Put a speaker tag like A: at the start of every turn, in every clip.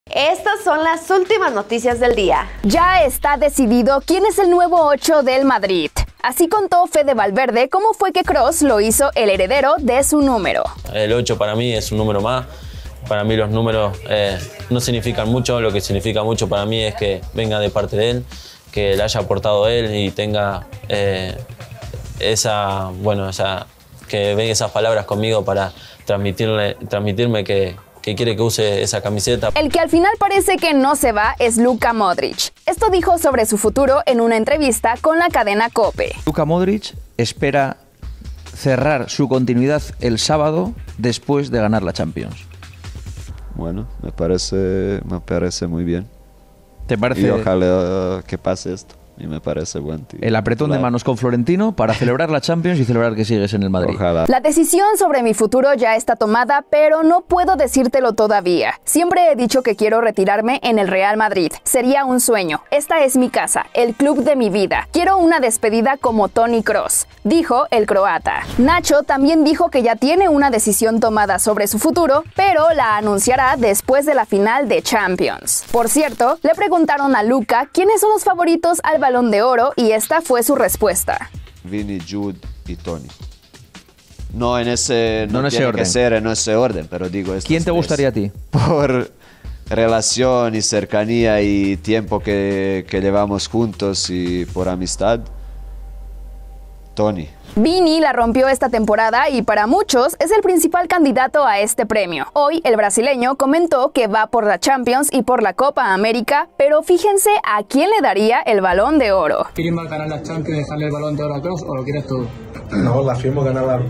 A: Estas son las últimas noticias del día.
B: Ya está decidido quién es el nuevo 8 del Madrid. Así contó Fede Valverde cómo fue que Kroos lo hizo el heredero de su número.
C: El 8 para mí es un número más. Para mí los números no significan mucho. Lo que significa mucho para mí es que venga de parte de él, que le haya aportado él y tenga que venga esas palabras conmigo para transmitirme que quiere que use esa camiseta.
B: El que al final parece que no se va es Luka Modric. Esto dijo sobre su futuro en una entrevista con la cadena COPE.
D: Luka Modric espera cerrar su continuidad el sábado después de ganar la Champions.
E: Bueno, me parece muy bien.
D: ¿Te parece?
E: Y ojalá que pase esto. Y me parece buen tío.
D: El apretón de manos con Florentino para celebrar la Champions y celebrar que sigues en el Madrid.
E: Ojalá.
B: La decisión sobre mi futuro ya está tomada, pero no puedo decírtelo todavía. Siempre he dicho que quiero retirarme en el Real Madrid. Sería un sueño. Esta es mi casa, el club de mi vida. Quiero una despedida como Toni Kroos, dijo el croata. Nacho también dijo que ya tiene una decisión tomada sobre su futuro, pero la anunciará después de la final de Champions. Por cierto, le preguntaron a Luka quiénes son los favoritos al Balón de Oro y esta fue su respuesta.
E: Vini, Jude y Toni. No en ese, no tiene
D: orden.
E: Que ser en ese orden, pero digo...
D: ¿Quién te gustaría a ti?
E: Por relación y cercanía y tiempo que llevamos juntos y por amistad, Toni.
B: Vini la rompió esta temporada y para muchos es el principal candidato a este premio. Hoy el brasileño comentó que va por la Champions y por la Copa América, pero fíjense a quién le daría el Balón de Oro.
F: ¿Quién va a ganar la Champions y dejarle el Balón de Oro a Kroos o lo quieres tú?
G: No, la firmo ganar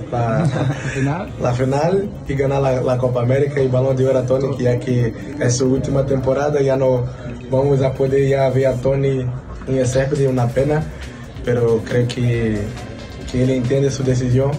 G: la final y ganar la Copa América y Balón de Oro a Toni, que ya que es su última temporada, ya no vamos a poder ya ver a Toni en el césped, una pena, pero creo que él entiende su decisión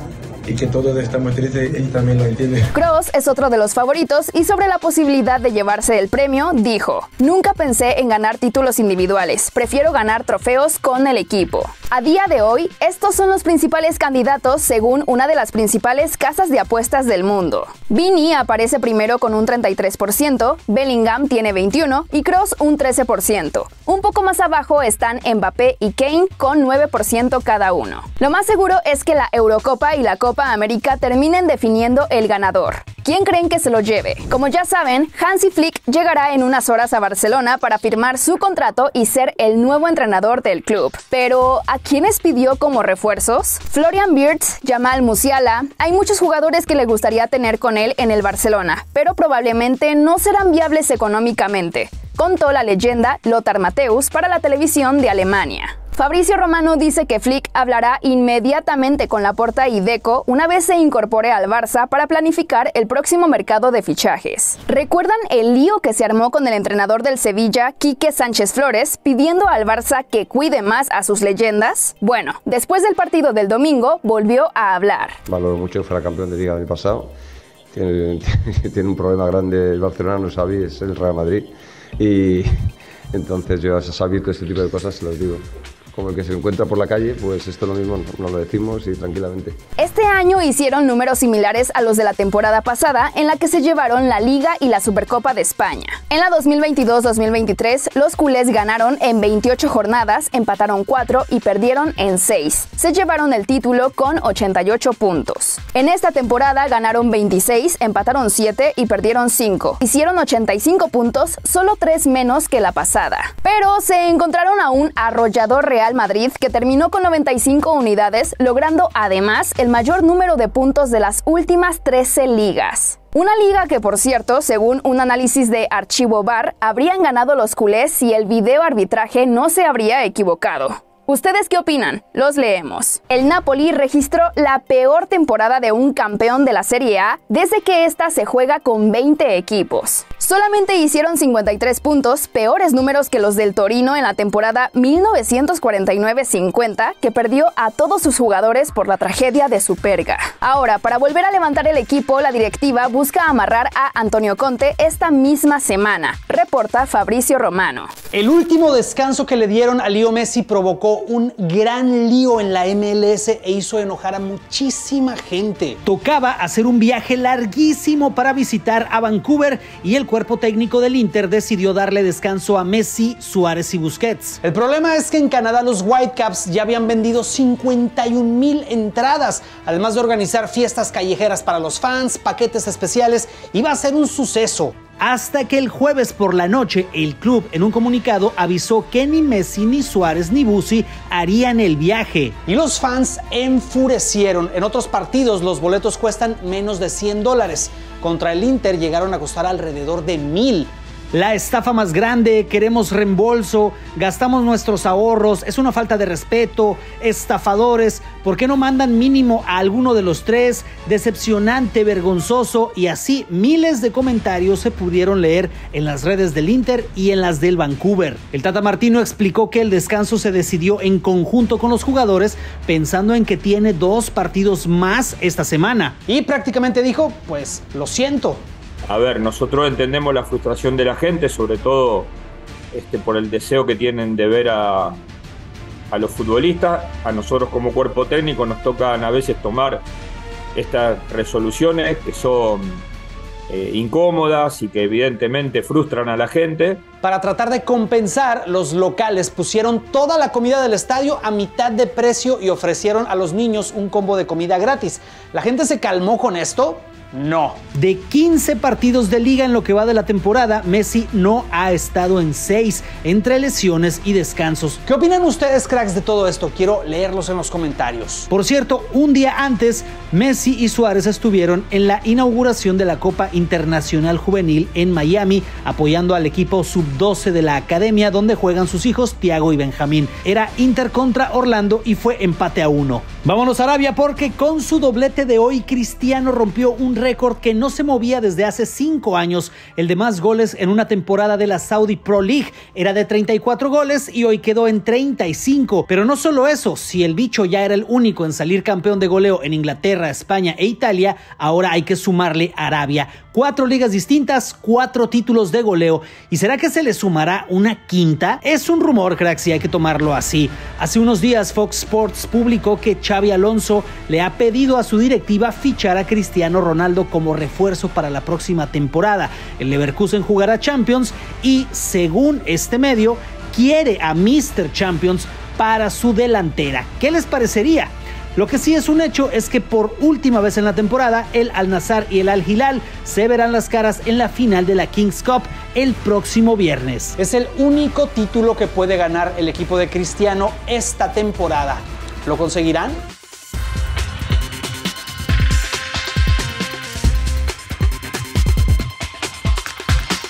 G: y que todos estamos tristes, él también lo entiende.
B: Kroos es otro de los favoritos y sobre la posibilidad de llevarse el premio dijo: nunca pensé en ganar títulos individuales, prefiero ganar trofeos con el equipo. A día de hoy, estos son los principales candidatos según una de las principales casas de apuestas del mundo. Vini aparece primero con un 33%, Bellingham tiene 21% y Kroos un 13%. Un poco más abajo están Mbappé y Kane con 9% cada uno. Lo más seguro es que la Eurocopa y la Copa América terminen definiendo el ganador. ¿Quién creen que se lo lleve? Como ya saben, Hansi Flick llegará en unas horas a Barcelona para firmar su contrato y ser el nuevo entrenador del club. Pero, ¿a quiénes pidió como refuerzos? Florian Wirtz, Jamal Musiala, hay muchos jugadores que le gustaría tener con él en el Barcelona, pero probablemente no serán viables económicamente, contó la leyenda Lothar Matthäus para la televisión de Alemania. Fabrizio Romano dice que Flick hablará inmediatamente con Laporta y Deco una vez se incorpore al Barça para planificar el próximo mercado de fichajes. ¿Recuerdan el lío que se armó con el entrenador del Sevilla, Quique Sánchez Flores, pidiendo al Barça que cuide más a sus leyendas? Bueno, después del partido del domingo volvió a hablar.
H: Valoro mucho que fuera campeón de Liga el año pasado. Tiene un problema grande el Barcelona, no Xavi, es el Real Madrid. Y entonces yo a Xavi todo este tipo de cosas se los digo. Como el que se encuentra por la calle, pues esto lo mismo nos lo decimos y tranquilamente.
B: Este año hicieron números similares a los de la temporada pasada, en la que se llevaron la Liga y la Supercopa de España. En la 2022-2023, los culés ganaron en 28 jornadas, empataron 4 y perdieron en 6. Se llevaron el título con 88 puntos. En esta temporada ganaron 26, empataron 7 y perdieron 5. Hicieron 85 puntos, solo 3 menos que la pasada. Pero se encontraron a un arrollador Real Madrid que terminó con 95 unidades, logrando además el mayor número de puntos de las últimas 13 ligas. Una liga que, por cierto, según un análisis de Archivo VAR, habrían ganado los culés si el video arbitraje no se habría equivocado. ¿Ustedes qué opinan? Los leemos. El Napoli registró la peor temporada de un campeón de la Serie A desde que esta se juega con 20 equipos. Solamente hicieron 53 puntos, peores números que los del Torino en la temporada 1949-50, que perdió a todos sus jugadores por la tragedia de Superga. Ahora, para volver a levantar el equipo, la directiva busca amarrar a Antonio Conte esta misma semana, reporta Fabrizio Romano.
I: El último descanso que le dieron a Leo Messi provocó un gran lío en la MLS e hizo enojar a muchísima gente. Tocaba hacer un viaje larguísimo para visitar a Vancouver y el cuerpo técnico del Inter decidió darle descanso a Messi, Suárez y Busquets. El problema es que en Canadá los Whitecaps ya habían vendido 51,000 entradas, además de organizar fiestas callejeras para los fans, paquetes especiales. Iba a ser un suceso. Hasta que el jueves por la noche el club en un comunicado avisó que ni Messi, ni Suárez, ni Bussi harían el viaje. Y los fans enfurecieron. En otros partidos los boletos cuestan menos de $100. Contra el Inter llegaron a costar alrededor de 1,000. La estafa más grande, queremos reembolso, gastamos nuestros ahorros, es una falta de respeto, estafadores, ¿por qué no mandan mínimo a alguno de los tres? Decepcionante, vergonzoso, y así miles de comentarios se pudieron leer en las redes del Inter y en las del Vancouver. El Tata Martino explicó que el descanso se decidió en conjunto con los jugadores pensando en que tiene 2 partidos más esta semana. Y prácticamente dijo, pues lo siento.
J: A ver, nosotros entendemos la frustración de la gente, sobre todo por el deseo que tienen de ver a los futbolistas. A nosotros como cuerpo técnico nos tocan a veces tomar estas resoluciones que son incómodas y que evidentemente frustran a la gente.
I: Para tratar de compensar, los locales pusieron toda la comida del estadio a mitad de precio y ofrecieron a los niños un combo de comida gratis. ¿La gente se calmó con esto? No. De 15 partidos de liga en lo que va de la temporada, Messi no ha estado en 6, entre lesiones y descansos. ¿Qué opinan ustedes, cracks, de todo esto? Quiero leerlos en los comentarios. Por cierto, un día antes, Messi y Suárez estuvieron en la inauguración de la Copa Internacional Juvenil en Miami, apoyando al equipo sub-12 de la academia donde juegan sus hijos Thiago y Benjamín. Era Inter contra Orlando y fue empate a 1. Vámonos a Arabia porque con su doblete de hoy, Cristiano rompió un récord que no se movía desde hace 5 años. El de más goles en una temporada de la Saudi Pro League era de 34 goles y hoy quedó en 35. Pero no solo eso, si el bicho ya era el único en salir campeón de goleo en Inglaterra, España e Italia, ahora hay que sumarle Arabia. 4 ligas distintas, 4 títulos de goleo. ¿Y será que se le sumará una quinta? Es un rumor, cracks, y hay que tomarlo así. Hace unos días Fox Sports publicó que Xabi Alonso le ha pedido a su directiva fichar a Cristiano Ronaldo como refuerzo para la próxima temporada. El Leverkusen jugará Champions y, según este medio, quiere a Mr. Champions para su delantera. ¿Qué les parecería? Lo que sí es un hecho es que por última vez en la temporada, el Al-Nassr y el Al-Hilal se verán las caras en la final de la Kings Cup el próximo viernes. Es el único título que puede ganar el equipo de Cristiano esta temporada. ¿Lo conseguirán?